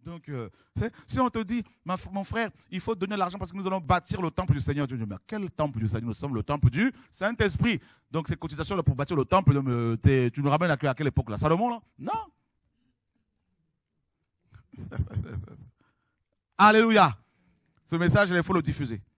Donc, si on te dit, mon frère, il faut donner l'argent parce que nous allons bâtir le temple du Seigneur, tu dis, mais quel temple du Seigneur? Nous sommes le temple du Saint-Esprit. Donc, ces cotisations-là pour bâtir le temple, tu nous ramènes à quelle époque là? Salomon, là? Non. Alléluia. Ce message, il faut le diffuser.